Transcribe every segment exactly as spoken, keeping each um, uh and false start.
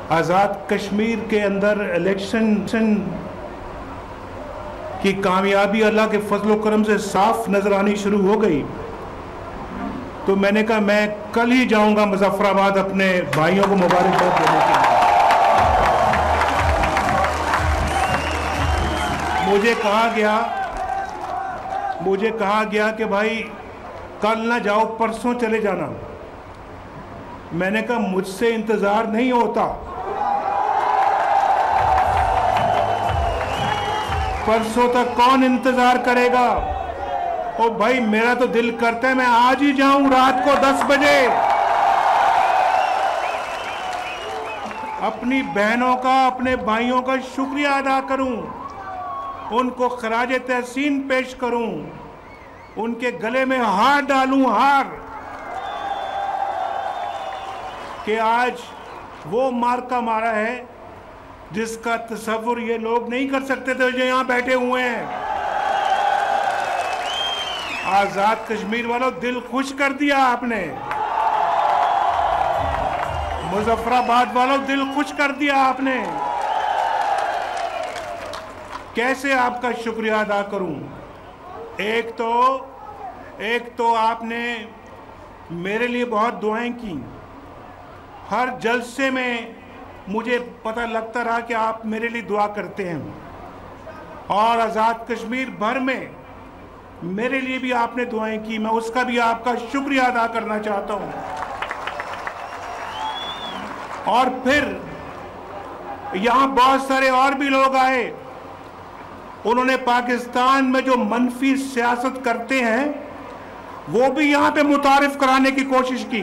आज़ाद कश्मीर के अंदर इलेक्शन की कामयाबी अल्लाह के फजल करम से साफ नजर आनी शुरू हो गई, तो मैंने कहा मैं कल ही जाऊंगा मुजफ्फराबाद अपने भाइयों को मुबारकबाद देने के लिए। मुझे कहा गया मुझे कहा गया कि भाई कल ना जाओ, परसों चले जाना। मैंने कहा मुझसे इंतजार नहीं होता, परसों तक कौन इंतजार करेगा। ओ भाई मेरा तो दिल करता है मैं आज ही जाऊं रात को दस बजे, अपनी बहनों का, अपने भाइयों का शुक्रिया अदा करूं, उनको खराज तहसीन पेश करूं, उनके गले में हार डालूं, हार कि आज वो मार्का मारा है जिसका तसव्वुर ये लोग नहीं कर सकते थे जो यहां बैठे हुए हैं। आजाद कश्मीर वालों, दिल खुश कर दिया आपने। मुजफ्फराबाद वालों, दिल खुश कर दिया आपने। कैसे आपका शुक्रिया अदा करूं। एक तो एक तो आपने मेरे लिए बहुत दुआएं की। हर जलसे में मुझे पता लगता रहा कि आप मेरे लिए दुआ करते हैं, और आज़ाद कश्मीर भर में मेरे लिए भी आपने दुआएं की। मैं उसका भी आपका शुक्रिया अदा करना चाहता हूं। और फिर यहां बहुत सारे और भी लोग आए, उन्होंने पाकिस्तान में जो मनफी सियासत करते हैं वो भी यहां पे मुतारिफ कराने की कोशिश की।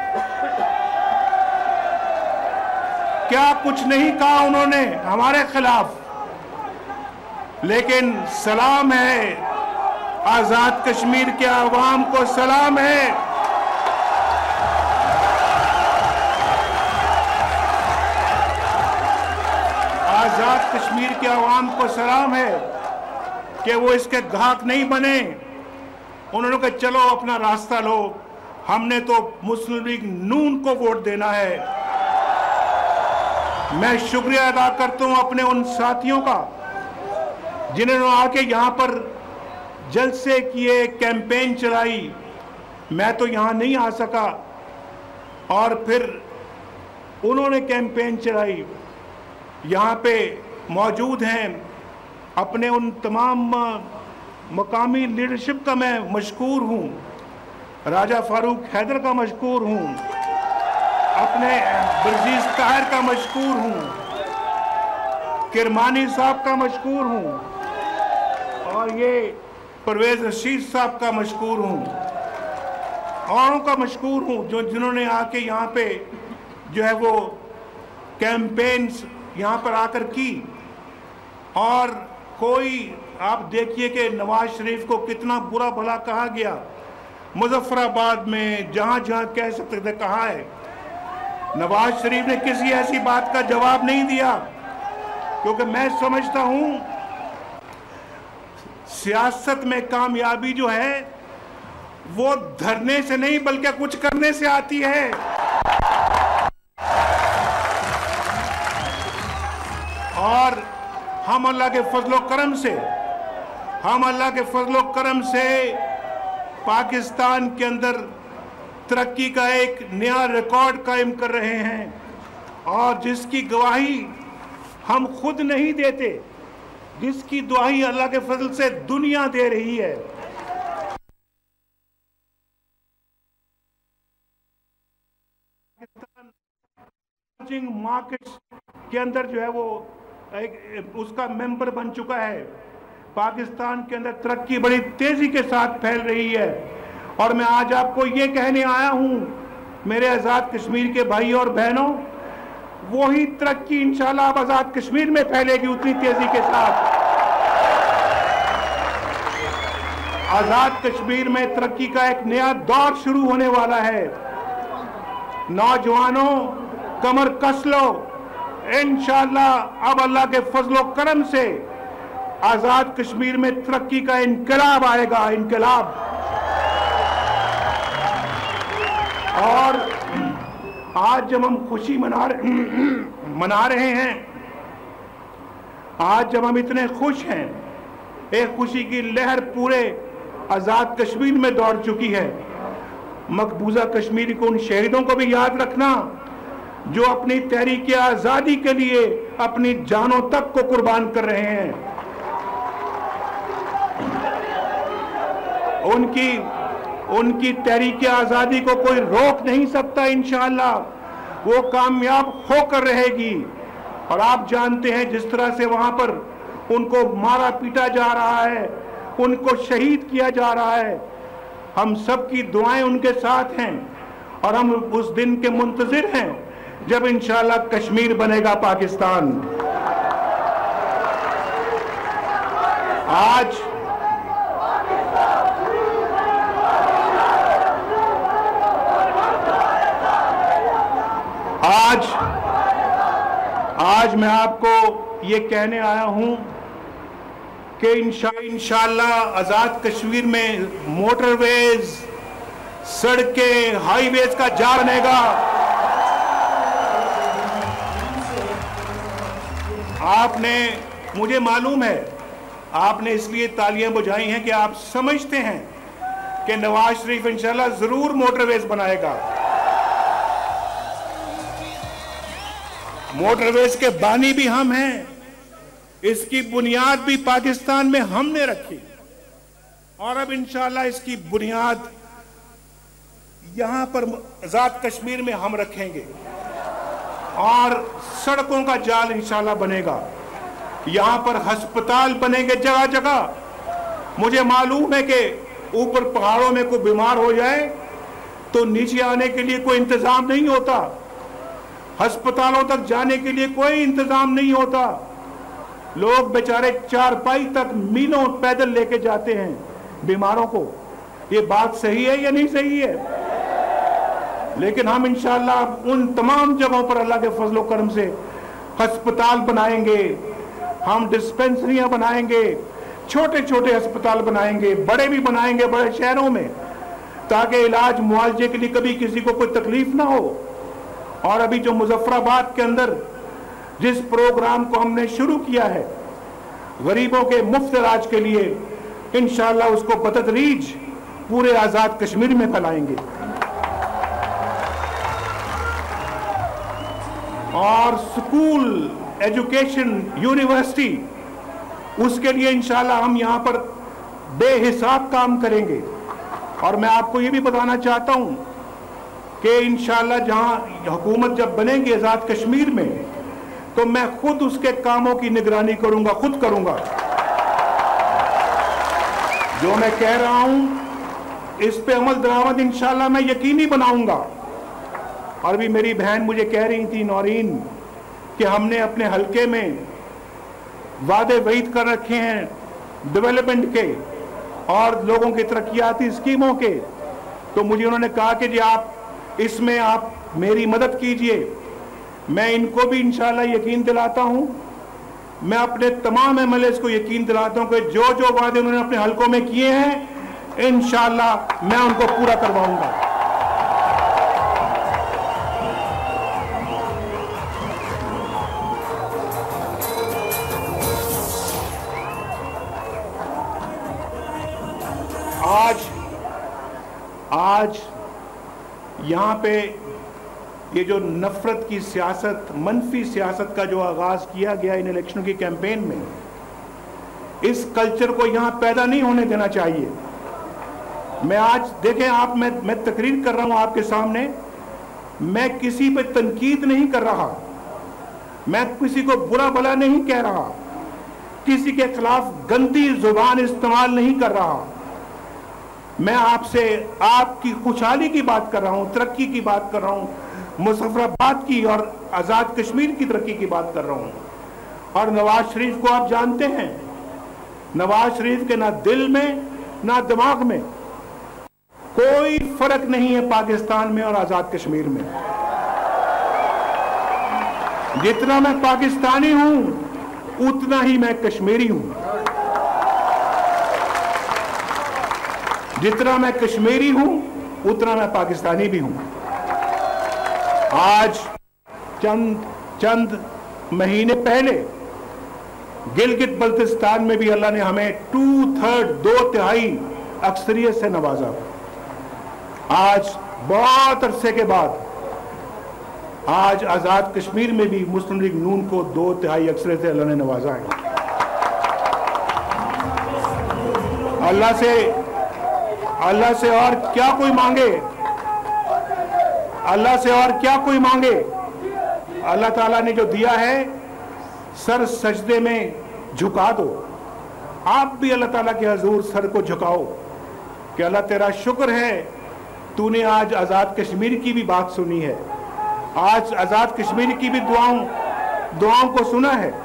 क्या कुछ नहीं कहा उन्होंने हमारे खिलाफ, लेकिन सलाम है आजाद कश्मीर के अवाम को, सलाम है। आजाद कश्मीर के अवाम को सलाम है कि वो इसके ग्राहक नहीं बने। उन्होंने कहा चलो अपना रास्ता लो, हमने तो मुस्लिम लीग नून को वोट देना है। मैं शुक्रिया अदा करता हूं अपने उन साथियों का जिन्होंने आके यहां पर जलसे किए, कैंपेन चलाई। मैं तो यहां नहीं आ सका, और फिर उन्होंने कैंपेन चलाई। यहाँ पे मौजूद हैं अपने उन तमाम मकामी लीडरशिप का मैं मशकूर हूँ। राजा फारूक हैदर का मशकूर हूँ, अपने बरजीज ताहिर का मशकूर हूँ, किरमानी साहब का मशकूर हूँ, और ये परवेज रशीद साहब का मशकूर हूँ, औरों का मशकूर हूँ जो जिन्होंने आके यहाँ पे जो है वो कैंपेन्स यहाँ पर आकर की। और कोई आप देखिए कि नवाज शरीफ को कितना बुरा भला कहा गया, मुजफ्फराबाद में जहाँ जहाँ कह सकते थे कहा है। नवाज शरीफ ने किसी ऐसी बात का जवाब नहीं दिया, क्योंकि मैं समझता हूँ सियासत में कामयाबी जो है वो धरने से नहीं बल्कि कुछ करने से आती है। और हम अल्लाह के फजलो करम से हम अल्लाह के फजलो करम से पाकिस्तान के अंदर तरक्की का एक नया रिकॉर्ड कायम कर रहे हैं, और जिसकी गवाही हम खुद नहीं देते, जिसकी दुआई अल्लाह के फजल से दुनिया दे रही है। पाकिस्तान मार्केट्स के अंदर जो है वो एक उसका मेंबर बन चुका है। पाकिस्तान के अंदर तरक्की बड़ी तेजी के साथ फैल रही है, और मैं आज आपको ये कहने आया हूं मेरे आज़ाद कश्मीर के भाई और बहनों, वही तरक्की इंशाल्लाह अब आज़ाद कश्मीर में फैलेगी उतनी तेजी के साथ। आज़ाद कश्मीर में तरक्की का एक नया दौर शुरू होने वाला है। नौजवानों कमर कस लो, इंशाअल्लाह अब अल्लाह के फजलो करम से आजाद कश्मीर में तरक्की का इनकलाब आएगा, इनकलाब। और آج جب ہم خوشی منا رہے منا رہے ہیں، آج جب ہم اتنے خوش ہیں، ایک خوشی کی لہر پورے آزاد کشمیر میں دوڑ چکی ہے، مقبوضہ کشمیر کو ان شہیدوں کو بھی یاد رکھنا جو اپنی تحریک آزادی کے لیے اپنی جانوں تک کو قربان کر رہے ہیں۔ ان کی ان کی تحریک آزادی کو کوئی روک نہیں سکتا، انشاءاللہ وہ کامیاب ہو کر رہے گی۔ اور آپ جانتے ہیں جس طرح سے وہاں پر ان کو مارا پیٹا جا رہا ہے، ان کو شہید کیا جا رہا ہے، ہم سب کی دعائیں ان کے ساتھ ہیں، اور ہم اس دن کے منتظر ہیں جب انشاءاللہ کشمیر بنے گا پاکستان۔ آج آج آج میں آپ کو یہ کہنے آیا ہوں کہ انشاءاللہ آزاد کشمیر میں موٹر ویز، سڑکیں، ہائی ویز کا جار بنے گا۔ آپ نے، مجھے معلوم ہے آپ نے اس لیے تالیاں بجائی ہیں کہ آپ سمجھتے ہیں کہ نواز شریف انشاءاللہ ضرور موٹر ویز بنائے گا۔ موٹر ویز کے بانی بھی ہم ہیں، اس کی بنیاد بھی پاکستان میں ہم نے رکھی، اور اب انشاءاللہ اس کی بنیاد یہاں پر آزاد کشمیر میں ہم رکھیں گے، اور سڑکوں کا جال انشاءاللہ بنے گا، یہاں پر ہسپتال بنیں گے جگہ جگہ۔ مجھے معلوم ہے کہ اوپر پہاڑوں میں کوئی بیمار ہو جائے تو نیچے آنے کے لیے کوئی انتظام نہیں ہوتا، ہسپتالوں تک جانے کے لیے کوئی انتظام نہیں ہوتا، لوگ بیچارے چارپائی تک میلوں پیدل لے کے جاتے ہیں بیماروں کو۔ یہ بات صحیح ہے یا نہیں صحیح ہے؟ لیکن ہم انشاءاللہ ان تمام جگہوں پر اللہ کے فضل و کرم سے ہسپتال بنائیں گے، ہم ڈسپنسریاں بنائیں گے، چھوٹے چھوٹے ہسپتال بنائیں گے، بڑے بھی بنائیں گے بڑے شہروں میں، تاکہ علاج معالجے کے لیے کبھی کسی کو کوئی تکلیف نہ ہو۔ اور ابھی جو مظفر آباد کے اندر جس پروگرام کو ہم نے شروع کیا ہے غریبوں کے مفت علاج کے لیے، انشاءاللہ اس کو بتدریج پورے آزاد کشمیر میں پھیلائیں گے، اور سکول، ایجوکیشن، یونیورسٹی، اس کے لیے انشاءاللہ ہم یہاں پر بے حساب کام کریں گے۔ اور میں آپ کو یہ بھی بتانا چاہتا ہوں کہ انشاءاللہ جہاں حکومت جب بنے گی آزاد کشمیر میں تو میں خود اس کے کاموں کی نگرانی کروں گا، خود کروں گا۔ جو میں کہہ رہا ہوں اس پہ عمل درآمد انشاءاللہ میں یقینی بناؤں گا۔ اور بھی میری بہن مجھے کہہ رہی تھی نورین کہ ہم نے اپنے حلقے میں وعدے وعید کر رکھے ہیں ڈیولپمنٹ کے اور لوگوں کی ترقیاتی اسکیموں کے، تو مجھے انہوں نے کہا کہ جی آپ اس میں آپ میری مدد کیجئے۔ میں ان کو بھی انشاءاللہ یقین دلاتا ہوں، میں اپنے تمام ایم ایل ایز کو یقین دلاتا ہوں کہ جو جو وعدے انہوں نے اپنے حلقوں میں کیے ہیں انشاءاللہ میں ان کو پورا کرواؤں گا۔ آج آج یہاں پہ یہ جو نفرت کی سیاست، منفی سیاست کا جو آغاز کیا گیا ان الیکشنوں کی کیمپین میں، اس کلچر کو یہاں پیدا نہیں ہونے دینا چاہیے۔ میں آج دیکھیں آپ، میں میں تقریر کر رہا ہوں آپ کے سامنے، میں کسی پہ تنقید نہیں کر رہا، میں کسی کو برا بھلا نہیں کہہ رہا، کسی کے خلاف گندی زبان استعمال نہیں کر رہا، میں آپ سے آپ کی خوشحالی کی بات کر رہا ہوں، ترقی کی بات کر رہا ہوں، مظفر آباد کی اور آزاد کشمیر کی ترقی کی بات کر رہا ہوں۔ اور نواز شریف کو آپ جانتے ہیں، نواز شریف کے نہ دل میں نہ دماغ میں کوئی فرق نہیں ہے پاکستان میں اور آزاد کشمیر میں۔ جتنا میں پاکستانی ہوں اتنا ہی میں کشمیری ہوں، جتنا میں کشمیری ہوں اتنا میں پاکستانی بھی ہوں۔ آج چند چند مہینے پہلے گلگت بلتستان میں بھی اللہ نے ہمیں ٹو تھرڈ دو تہائی اکثریت سے نوازا. آج بہت عرصے کے بعد آج آزاد کشمیر میں بھی مسلم لیگ نون کو دو تہائی اکثریت سے اللہ نے نوازا ہے. اللہ سے اللہ سے اور کیا کوئی مانگے اللہ سے اور کیا کوئی مانگے اللہ تعالیٰ نے جو دیا ہے سر سجدے میں جھکا دو. آپ بھی اللہ تعالیٰ کے حضور سر کو جھکاؤ کہ اللہ تیرا شکر ہے تو نے آج آزاد کشمیر کی بھی بات سنی ہے, آج آزاد کشمیر کی بھی دعاؤں دعاؤں کو سنا ہے.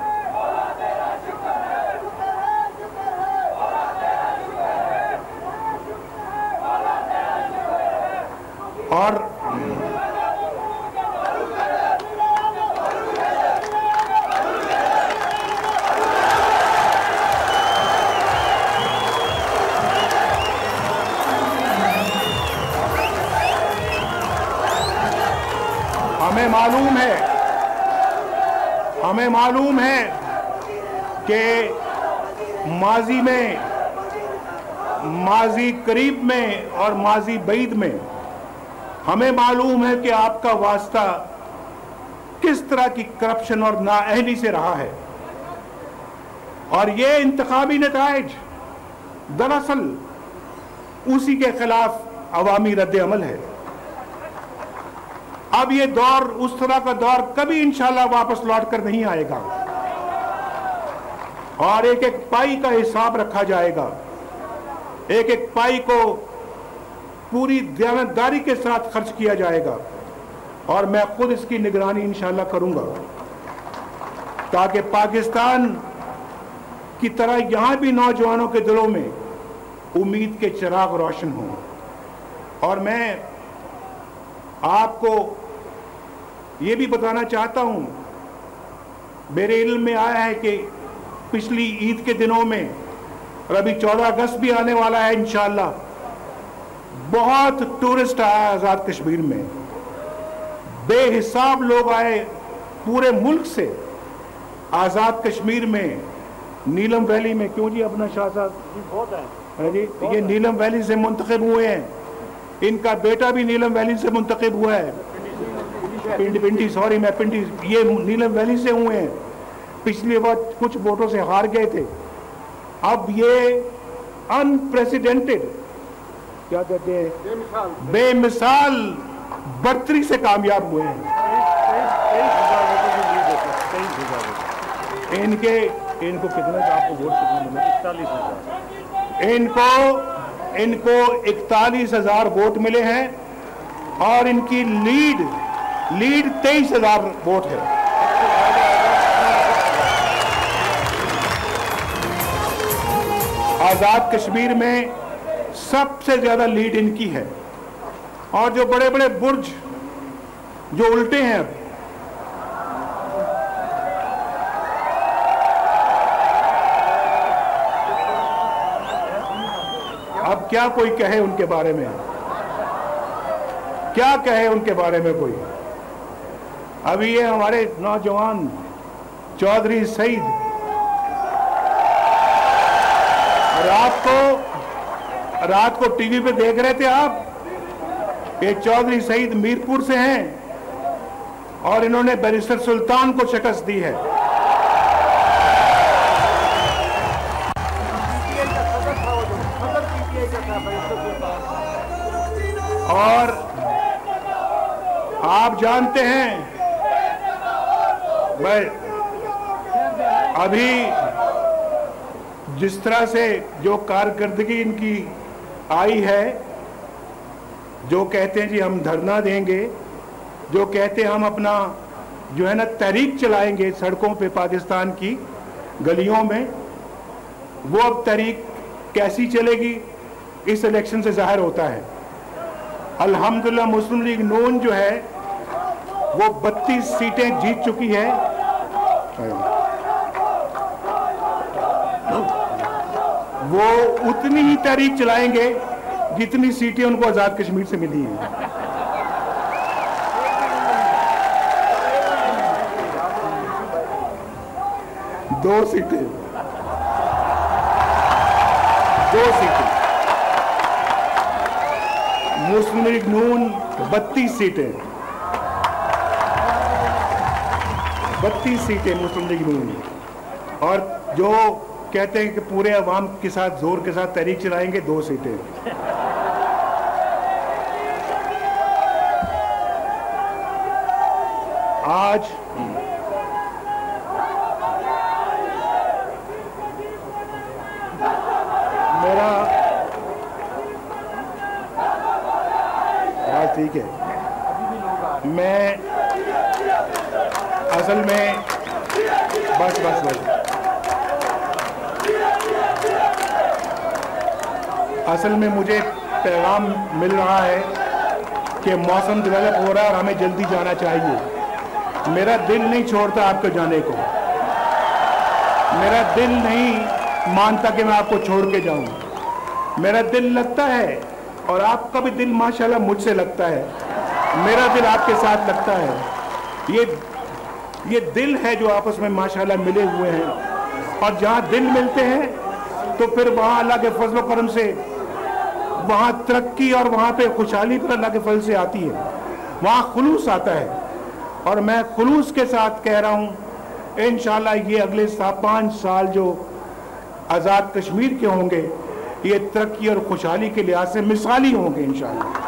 اور ہمیں معلوم ہے ہمیں معلوم ہے کہ ماضی میں ماضی قریب میں اور ماضی بعید میں ہمیں معلوم ہے کہ آپ کا واسطہ کس طرح کی کرپشن اور نااہلی سے رہا ہے, اور یہ انتخابی نتائج دراصل اسی کے خلاف عوامی رد عمل ہے. اب یہ دور اس طرح کا دور کبھی انشاءاللہ واپس لوٹ کر نہیں آئے گا, اور ایک ایک پائی کا حساب رکھا جائے گا. ایک ایک پائی کو پوری دیانتداری کے ساتھ خرچ کیا جائے گا, اور میں خود اس کی نگرانی انشاءاللہ کروں گا تاکہ پاکستان کی طرح یہاں بھی نوجوانوں کے دلوں میں امید کے چراغ روشن ہوں. اور میں آپ کو یہ بھی بتانا چاہتا ہوں, میرے علم میں آیا ہے کہ پچھلی عید کے دنوں میں, اور ابھی چودہ اگست بھی آنے والا ہے انشاءاللہ, بہت ٹورسٹ آیا آزاد کشمیر میں, بے حساب لوگ آئے پورے ملک سے آزاد کشمیر میں, نیلم ویلی میں. کیوں جی اپنا شاہ صاحب جی یہ نیلم ویلی سے منتخب ہوئے ہیں, ان کا بیٹا بھی نیلم ویلی سے منتخب ہوا ہے, پنڈی پنڈی سوری میں پنڈی یہ نیلم ویلی سے ہوئے ہیں. پچھلی بار کچھ ووٹوں سے ہار گئے تھے, اب یہ ان پریسیڈنٹڈ کیا کہتے ہیں بے مثال برتری سے کامیاب ہوئے ہیں. ان کے ان کو کتنے آپ کو ووٹ کتنے ملے؟ اکتالیس ہزار. ان کو ان کو اکتالیس ہزار ووٹ ملے ہیں, اور ان کی لیڈ لیڈ تیئیس ہزار ووٹ ہے. آزاد کشمیر میں سب سے زیادہ لیڈ ان کی ہے, اور جو بڑے بڑے برج جو الٹے ہیں, اب اب کیا کوئی کہے ان کے بارے میں, کیا کہے ان کے بارے میں کوئی. ابھی یہ ہمارے نوجوان چودھری سعید رات کو رات کو ٹی وی پہ دیکھ رہے تھے آپ کہ چودھری سعید میرپور سے ہیں اور انہوں نے بیرسٹر سلطان کو شکست دی ہے. اور آپ جانتے ہیں ابھی جس طرح سے جو کارکردگی ان کی آئی ہے, جو کہتے ہیں جی ہم دھرنا دیں گے, جو کہتے ہیں ہم اپنا جو ہے نا تحریک چلائیں گے سڑکوں پہ پاکستان کی گلیوں میں, وہ اب تحریک کیسی چلے گی اس الیکشن سے ظاہر ہوتا ہے. الحمدللہ مسلم لیگ نون جو ہے وہ بتیس سیٹیں جیت چکی ہے, وہ اتنی ہی تحریک چلائیں گے جتنی سیٹیں ان کو آزاد کشمیر سے ملی ہیں. दो सीटें, दो सीटें। मुस्लिम लीग नून बत्तीस सीटें, बत्तीस सीटें मुस्लिम लीग नून। और जो कहते हैं कि पूरे अवाम के साथ जोर के साथ तहरीक चलाएंगे, दो सीटें। आज मेरा हाँ ठीक है, मैं असल में बस बस बस असल में मुझे पैगाम मिल रहा है कि मौसम डेवलप हो रहा है और हमें जल्दी जाना चाहिए। मेरा दिल नहीं छोड़ता आपको जाने को, मेरा दिल नहीं मानता कि मैं आपको छोड़ के जाऊं। मेरा दिल लगता है और आपका भी दिल माशाल्लाह मुझसे लगता है, मेरा दिल आपके साथ लगता है। ये ये दिल है जो आपस में माशाल्लाह मिले हुए हैं, और जहाँ दिल मिलते हैं तो फिर वहाँ अल्लाह के फजल करम से वहाँ तरक्की और वहाँ पे खुशहाली पर अल्लाह के फजल से आती है, वहाँ खुलूस आता है। और मैं खुलूस के साथ कह रहा हूँ इंशाअल्लाह ये अगले पाँच साल जो आज़ाद कश्मीर के होंगे ये तरक्की और खुशहाली के लिहाज से मिसाली होंगे इंशाअल्लाह।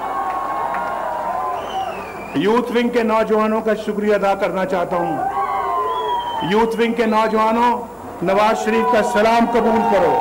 यूथ विंग के नौजवानों का शुक्रिया अदा करना चाहता हूँ। यूथ विंग के नौजवानों, नवाज शरीफ का सलाम कबूल करो।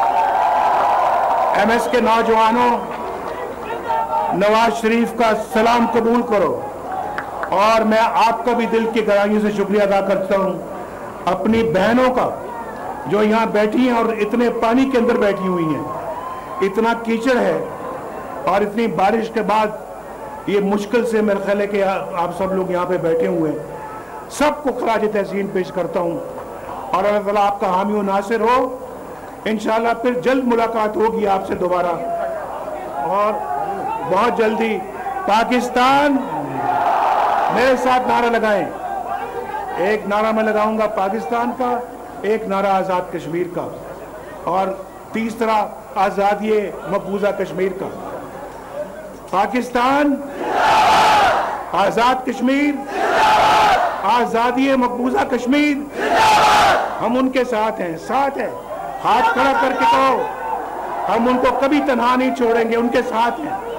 एम एस के नौजवानों, नवाज शरीफ का सलाम कबूल करो। और मैं आपका भी दिल की गहराइयों से शुक्रिया अदा करता हूँ अपनी बहनों का जो यहाँ बैठी हैं और इतने पानी के अंदर बैठी हुई हैं, इतना कीचड़ है और इतनी बारिश के बाद ये मुश्किल से मेरे ख्याल है कि आप सब लोग यहाँ पे बैठे हुए हैं। सबको खराज तहसीन पेश करता हूँ और अल्लाह ताला आपका हामी और नासिर हो। इंशाअल्लाह फिर जल्द मुलाकात होगी आपसे दोबारा, और बहुत जल्दी। पाकिस्तान, मेरे साथ नारा लगाएं। एक नारा मैं लगाऊंगा पाकिस्तान का, एक नारा आज़ाद कश्मीर का, और तीसरा आज़ादी मकबूजा कश्मीर का। पाकिस्तान, आज़ाद कश्मीर, आज़ादी मकबूजा कश्मीर, हम उनके साथ हैं, साथ हैं। हाथ खड़ा करके कहो, हम उनको कभी तन्हा नहीं छोड़ेंगे, उनके साथ हैं।